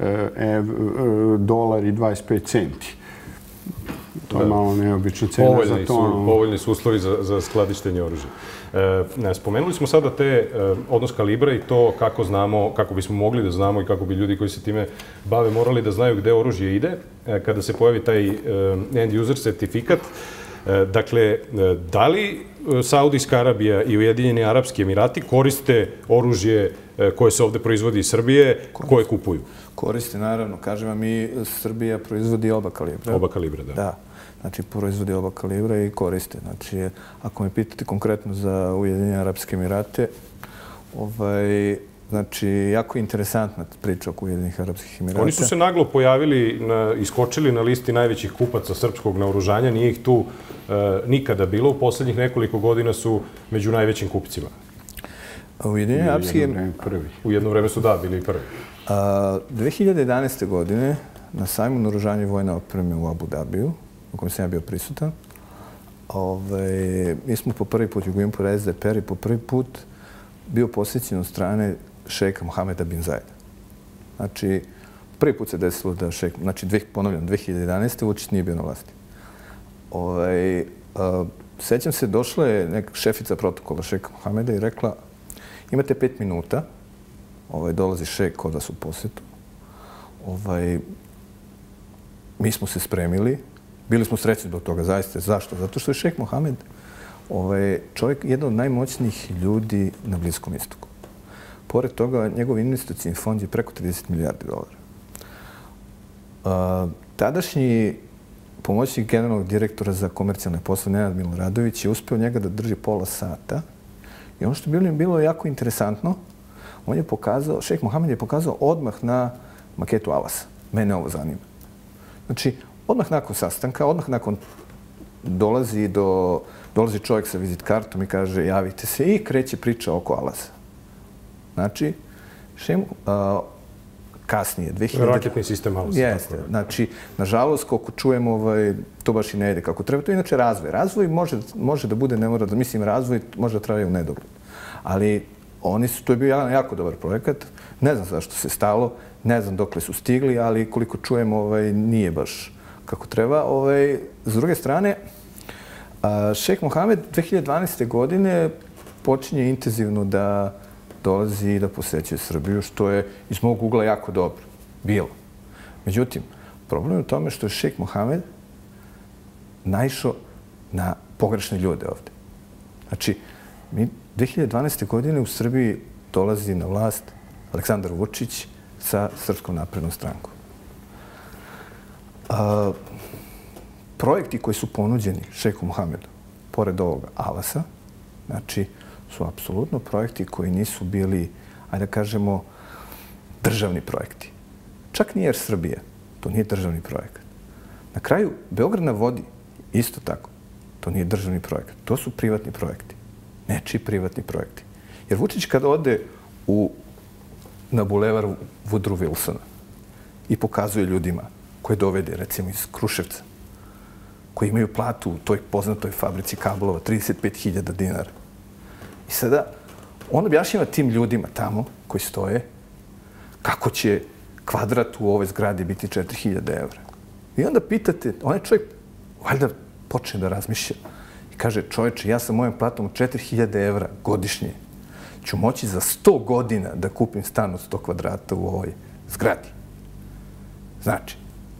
$1.25. To je malo neobična cena za tonu. Povoljni su uslovi za skladištenje oružja. Spomenuli smo sada odnos kalibra i to kako znamo, kako bismo mogli da znamo i kako bi ljudi koji se time bave morali da znaju gde oružje ide kada se pojavi taj end user certifikat. Dakle, da li Saudijska Arabija i Ujedinjeni Arapski Emirati koriste oružje koje se ovde proizvodi iz Srbije, koje kupuju? Koriste, naravno. Kažem vam, Srbija proizvodi oba kalibra. Oba kalibra, da. Da. Znači, proizvodi oba kalibra i koriste. Znači, ako me pitate konkretno za Ujedinjene Arapske Emirate, znači, jako interesantna priča oko Ujedinjenih Arapskih Emirata. Oni su se naglo pojavili, iskočili na listi najvećih kupaca srpskog naoružanja. Nije ih tu nikada bilo. U poslednjih nekoliko godina su među najvećim kupcima. Ujedinjeni Arapski Emirati u jedno vreme su bili prvi. 2011. godine na sajmu naoružanja i vojne opreme u Abu Dhabiju, u kojem sam ja bio prisutan, mi smo po prvi put, Jugoimport SDPR, i po prvi put bio posjećen od strane šejka Mohameda bin Zajeda. Znači, prvi put se desilo da šejk, znači, ponavljam, 2011. Vučić nije bio na vlasti. Sećam se, došla je neka šefica protokola šejka Mohameda i rekla: imate 5 minuta, dolazi šejk kod vas u posjetu. Mi smo se spremili, bili smo srećni zbog toga, zaista. Zašto? Zato što je šejk Mohamed čovjek, jedan od najmoćnijih ljudi na Bliskom istoku. Pored toga, njegov investicijni fond je preko 30 milijardi dolara. Tadašnji pomoćnik generalnog direktora za komercijalne poslove, Nenad Miloradović, je uspeo njega da drži pola sata. I ono što je bilo jako interesantno, on je pokazao, šejk Mohamed je pokazao odmah na maketu Avasa. Mene ovo zanima. Znači, odmah nakon sastanka, odmah nakon dolazi čovjek sa vizit kartom i kaže: javite se, i kreće priča oko Avasa. Znači, kasnije, 2000... Raketni sistem Avasa. Jeste. Znači, nažalost, koliko čujemo, to baš i ne ide kako treba. To je inače razvoj. Razvoj može da bude, ne mora da mislim, razvoj može da traje u nedogled. Ali to je bio jedan jako dobar projekat. Ne znam zašto se stalo, ne znam dokle su stigli, ali koliko čujemo, nije baš kako treba. S druge strane, šejk Mohamed 2012. godine počinje intenzivno da dolazi i da posećuje Srbiju, što je iz mog ugla jako dobro bilo. Međutim, problem je u tome što je šejk Mohamed naišao na pogrešne ljude ovde. Znači, 2012. godine u Srbiji dolazi na vlast Aleksandar Vučić sa Srpskom naprednom strankom. Projekti koji su ponuđeni šejku Mohamedu, pored ovoga Avasa, znači, su apsolutno projekti koji nisu bili, ajde da kažemo, državni projekti. Čak ni Air Srbija, to nije državni projekat. Na kraju, Beograd na vodi, isto tako, to nije državni projekat. To su privatni projekti. Nečiji privatni projekti. Jer Vučić kada ode na bulevar Woodrow Wilsona i pokazuje ljudima koje dovede, recimo iz Kruševca, koji imaju platu u toj poznatoj fabrici kablova 35.000 dinara. I sada on objašnjava tim ljudima tamo koji stoje kako će kvadrat u ovoj zgradi biti 4.000 evra. I onda pitate, onaj čovjek valjda počne da razmišlja i kaže: čovječe, ja sa mojom platom od 4.000 evra godišnje ću moći za 100 godina da kupim stan od 100 kvadrata u ovoj zgradi. Znači,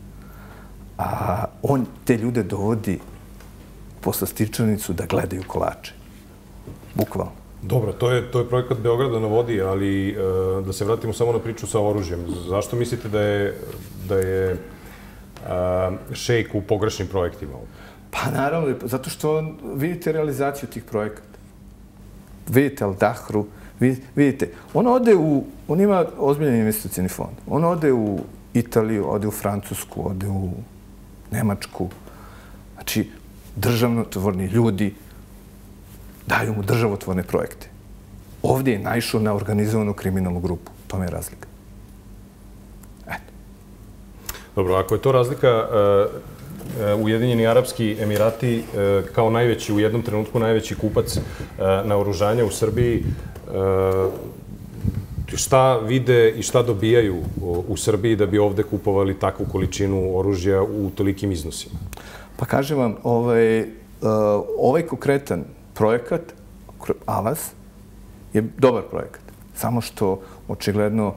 on te ljude dovodi po slastičarnicu da gledaju kolače. Bukvalno. Dobro, to je projekat Beograda na vodi, ali da se vratimo samo na priču sa oružjem. Zašto mislite da je šejk u pogrešnim projektima? Pa naravno, zato što vidite realizaciju tih projekata. Vidite Al-Dahru, vidite, on ima ozbiljan investicijni fond. On ode u Italiju, ode u Francusku, ode u Nemačku. Znači, državotvorni ljudi daju mu državotvorne projekte. Ovdje je naišao na organizovanu kriminalnu grupu. To je razlika. Dobro, ako je to razlika, Ujedinjeni Arapski Emirati kao najveći, u jednom trenutku najveći kupac naoružanja u Srbiji, šta vide i šta dobijaju u Srbiji da bi ovde kupovali takvu količinu oružja u tolikim iznosima? Pa kažem vam, ovaj konkretan projekat, Avaz, je dobar projekat. Samo što, očigledno,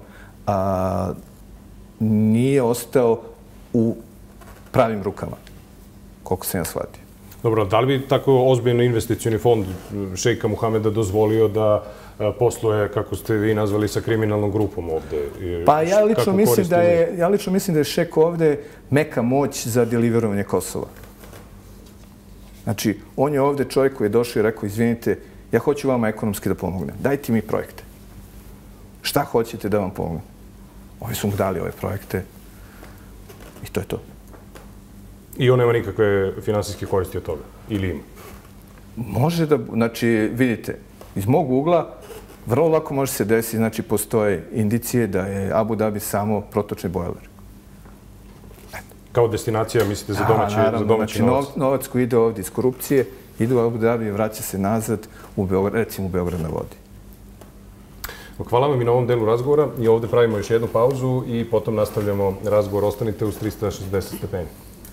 nije ostao u pravim rukama, koliko sam ja shvatio. Dobro, da li bi tako ozbiljno investicioni fond šejka Muhameda dozvolio da posluje, kako ste vi nazvali, sa kriminalnom grupom ovde? Pa ja lično mislim da je šejk ovde meka moć za deliverovanje Kosova. Znači, on je ovde čovjek koji je došao i rekao, izvinite, ja hoću vama ekonomski da pomognem. Dajte mi projekte. Šta hoćete da vam pomognem? Ovi su mu dali ove projekte i to je to. I on nema nikakve finansijske koristi od toga? Ili ima? Može da, znači, vidite, iz mog ugla vrlo lako može se desiti, znači, postoje indicije da je Abu Dhabi samo protočni bojler. Kao destinacija, mislite, za domaći novac? Znači, novac koji ide ovdje iz korupcije, ide u Abu Dhabi i vraća se nazad, recimo u Beograd na vodi. Hvala vam i na ovom delu razgovora i ovdje pravimo još jednu pauzu i potom nastavljamo razgovor. Ostanite uz 360 stepeni.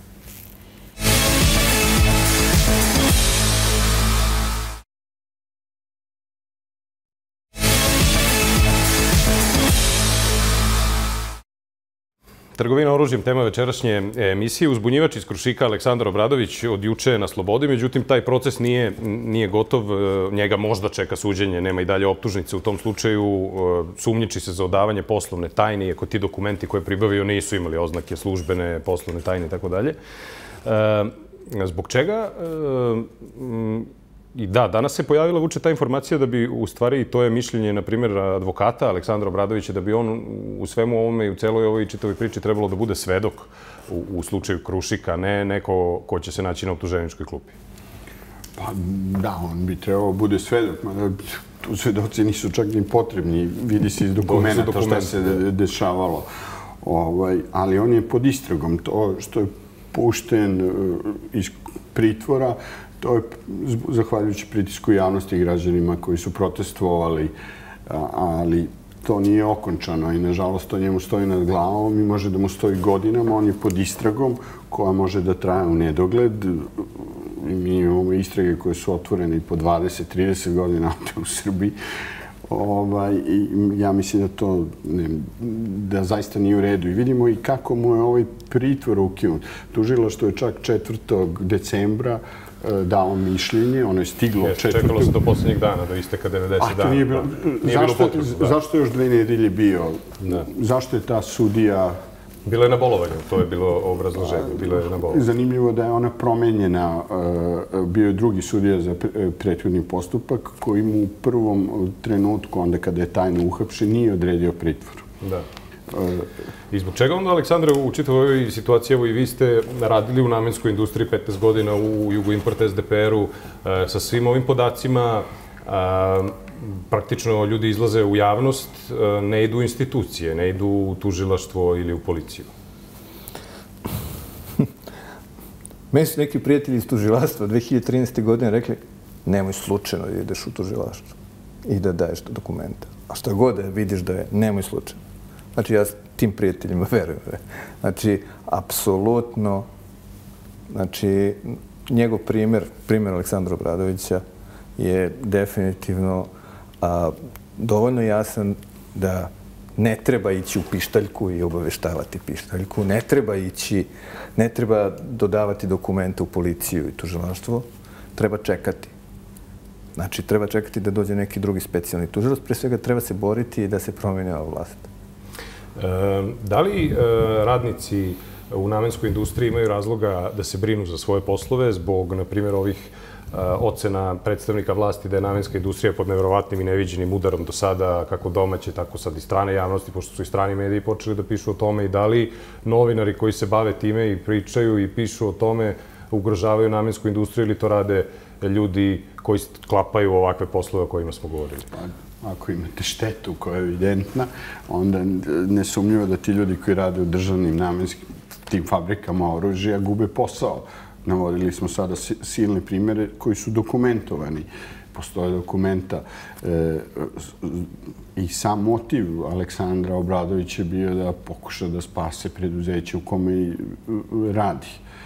Trgovina oružjem, tema večerašnje emisije. Uzbunjivač iz Krušika Aleksandar Obradović od juče je na slobodi, međutim, taj proces nije gotov. Njega možda čeka suđenje, nema i dalje optužnice. U tom slučaju sumnjiči se za odavanje poslovne tajne, iako ti dokumenti koje je pribavio nisu imali oznake službene, poslovne tajne i tako dalje. Zbog čega? I da, danas se pojavila vuče ta informacija da bi, u stvari, to je mišljenje, na primjer, advokata Aleksandra Obradovića, da bi on u svemu ovome i u celoj ovoj čitavoj priči trebalo da bude svedok u slučaju Krušika, ne neko ko će se naći na optuženičkoj klupi. Pa da, on bi trebao bude svedok. Tu svedoci nisu čak ni potrebni. Vidi se iz dokumenta šta se dešavalo. Ali on je pod istragom. To što je pušten iz pritvora, to je zahvaljujući pritisku javnosti i građanima koji su protestovali, ali to nije okončano i, nažalost, to njemu stoji nad glavom i može da mu stoji godinama. On je pod istragom koja može da traje u nedogled. Mi imamo istrage koje su otvorene i po 20-30 godina u Srbiji. Ja mislim da zaista nije u redu. I vidimo i kako mu je ovaj pritvor ukinut. Tužilaštvo je čak 4. decembra dao mišljenje, ono je stiglo 4. Čekalo se do posljednjeg dana, do isteka 90 dana. Nije bilo potrebno. Zašto je još 2 nedelje bio? Zašto je ta sudija... Bila je na bolovanju, to je bilo obrazloženje. Bila je na bolovanju. Zanimljivo da je ona promenjena. Bio je drugi sudija za prethodni postupak koji mu u prvom trenutku, onda kada je tajno uhapšen, nije odredio pritvor. Da. I zbog čega onda, Aleksandre, u čitavoj ovoj situaciji, evo i vi ste radili u namenskoj industriji 15 godina u Jugoimport SDPR-u, sa svim ovim podacima, praktično ljudi izlaze u javnost, ne idu u institucije, ne idu u tužilaštvo ili u policiju. Meni su neki prijatelji iz tužilaštva 2013. godine rekli nemoj slučajno da ideš u tužilaštvo i da daješ dokumenta. A što god da vidiš da je, nemoj slučajno. Znači, ja tim prijateljima verujem. Znači, apsolutno, znači, njegov primjer Aleksandra Obradovića je definitivno dovoljno jasan da ne treba ići u pištaljku i obaveštavati pištaljku, ne treba dodavati dokumente u policiju i tužilaštvo, treba čekati. Znači, treba čekati da dođe neki drugi specijalni tužilac, pre svega treba se boriti i da se promeni ova vlast. Da li radnici u namenskoj industriji imaju razloga da se brinu za svoje poslove zbog, na primjer, ovih ocena predstavnika vlasti da je namenska industrija pod nevjerovatnim i neviđenim udarom do sada, kako domaće, tako sad i strane javnosti, pošto su i strani mediji počeli da pišu o tome, i da li novinari koji se bave time i pričaju i pišu o tome ugrožavaju namensku industriju ili to rade ljudi koji sklapaju ovakve poslove o kojima smo govorili? Ako imate štetu koja je evidentna, onda nesumnjivo da ti ljudi koji rade u državnim namenskim tim fabrikama oružja gube posao. Navodili smo sada silne primjere koji su dokumentovani. Postoje dokumenta i sam motiv Aleksandra Obradovića je bio da pokuša da spase preduzeće u kome radi.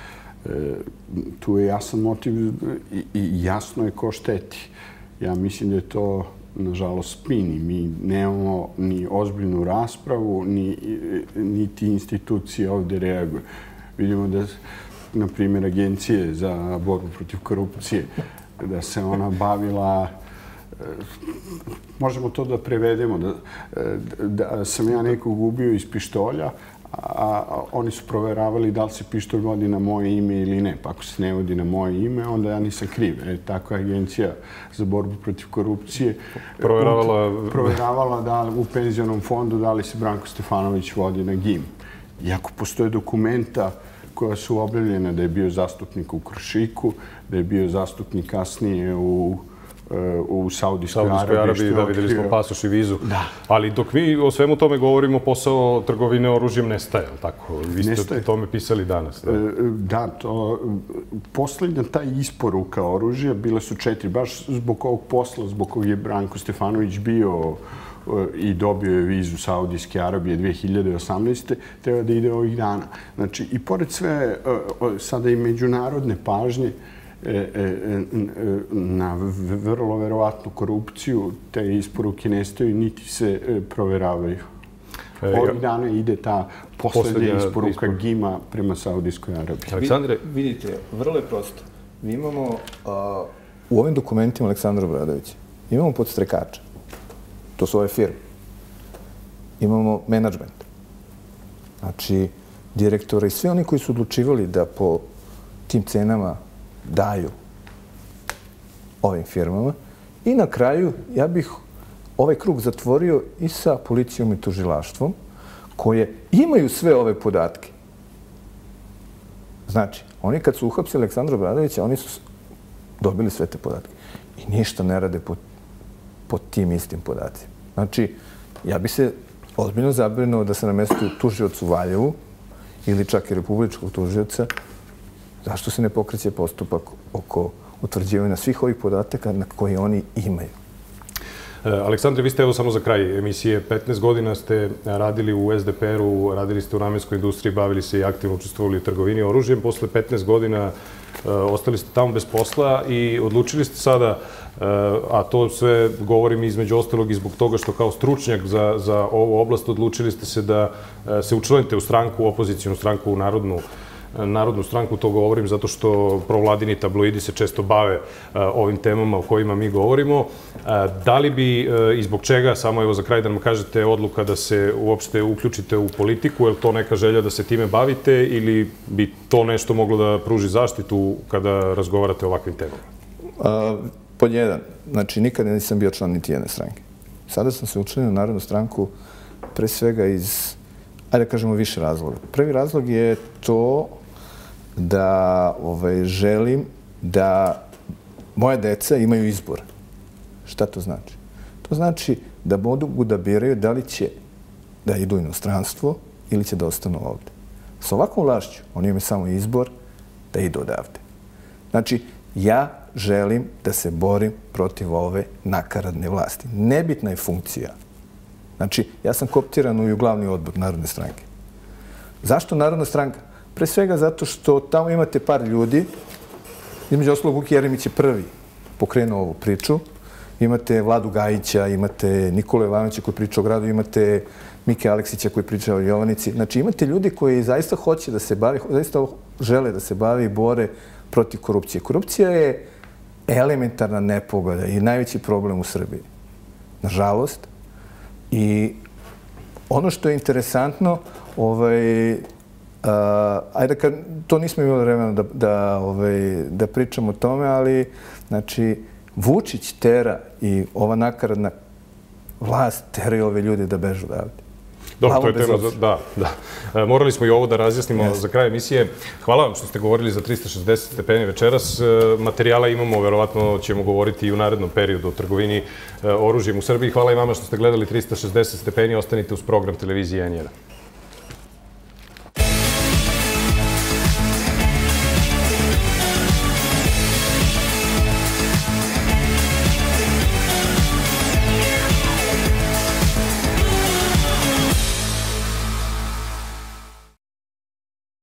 Tu je jasan motiv i jasno je ko šteti. Ja mislim da je to, nažalost, spin. Mi nemamo ni ozbiljnu raspravu, ni ti institucije ovde reaguju. Vidimo da, na primjer, Agencije za borbu protiv korupcije, da se ona bavila, možemo to da prevedemo, da sam ja nekog ubio iz pištolja, a oni su proveravali da li se pištolj vodi na moje ime ili ne. Pa ako se ne vodi na moje ime, onda ja nisam kriv. Tako je Agencija za borbu protiv korupcije proveravala da u penzionom fondu da li se Branko Stefanović vodi na GIM. Iako postoje dokumenta koja su objavljena da je bio zastupnik u Krušiku, da je bio zastupnik kasnije u Saudijskoj Arabiji. Da, videli smo pasoš i vizu. Ali dok mi o svemu tome govorimo, posao trgovine oružjem nestaje, ali tako? Vi ste o tome pisali danas. Da, poslednja taj isporuka oružja bile su 4, baš zbog ovog posla, zbog kog je Branko Stefanović bio i dobio je vizu Saudijske Arabije 2018. treba da ide ovih dana. Znači, i pored sve, sada i međunarodne pažnje na vrlo verovatnu korupciju, te isporuke nestaju, niti se proveravaju. Ovih dana ide ta poslednja isporuka GIM-a prema Saudijskoj Arabiji. Aleksandre, vidite, vrlo je prosto. Mi imamo u ovim dokumentima Aleksandra Obradovića, imamo podstrekača. To su ove firme. Imamo menadžment. Znači, direktora i svi oni koji su odlučivali da po tim cenama daju ovim firmama. I na kraju, ja bih ovaj krug zatvorio i sa policijom i tužilaštvom, koje imaju sve ove podatke. Znači, oni kad su uhapsili Aleksandra Obradovića, oni su dobili sve te podatke. I ništa ne rade po tim istim podacima. Znači, ja bi se ozbiljno zabrinuo da se na mestu tužioca u Valjevu ili čak i republičkog tužioca, zašto se ne pokreće postupak oko utvrđivanja svih ovih podataka na koje oni imaju. Aleksandre, vi ste evo samo za kraj emisije. 15 godina ste radili u SDPR-u, radili ste u namenskoj industriji, bavili se i aktivno učestvovali u trgovini oružjem. Posle 15 godina ostali ste tamo bez posla i odlučili ste sada, a to sve govorim između ostalog i zbog toga što kao stručnjak za ovu oblast odlučili ste se da se učlanite u stranku, opozicijnu stranku, u Narodnu stranku. To govorim zato što provladini tabloidi se često bave ovim temama o kojima mi govorimo. Da li bi i zbog čega, samo evo za kraj da nam kažete, odluka da se uopšte uključite u politiku, je li to neka želja da se time bavite ili bi to nešto moglo da pruži zaštitu kada razgovarate o ovakvim temama? Pod jedan, znači nikada nisam bio član niti jedne stranke. Sada sam se učlanio u Narodnu stranku pre svega iz, ajde da kažemo, više razloga. Prvi razlog je to da želim da moja deca imaju izbor. Šta to znači? To znači da mogu da biraju da li će da idu u inostranstvo ili će da ostanu ovde. Sa ovakvom vlašću oni imaju samo izbor da idu odavde. Znači, ja želim da se borim protiv ove nakaradne vlasti. Nebitna je funkcija. Znači, ja sam kooptiran u glavni odbor Narodne stranke. Zašto Narodna stranka? Pre svega zato što tamo imate par ljudi, između ostalog Vuk Jeremić je prvi pokrenuo ovu priču, imate Vladu Gajića, imate Nikolu Jovanovića koji priča o gradu, imate Mike Aleksića koji priča o Jovanici. Znači imate ljudi koji zaista hoće da se bavi, zaista žele da se bavi i bore protiv korupcije. Korupcija je elementarna nepogoda i najveći problem u Srbiji. Nažalost. I ono što je interesantno, ajde, to nismo imali vremena da pričamo o tome, ali znači Vučić tera i ova nakaradna vlast teraju ove ljude da bežu odavde. Dobro, to je tema, da. Morali smo i ovo da razjasnimo za kraj emisije. Hvala vam što ste govorili za 360 stepeni večeras. Materijala imamo, verovatno ćemo govoriti i u narednom periodu o trgovini oružjem u Srbiji. Hvala i vama što ste gledali 360 stepeni. Ostanite uz program televizije N1.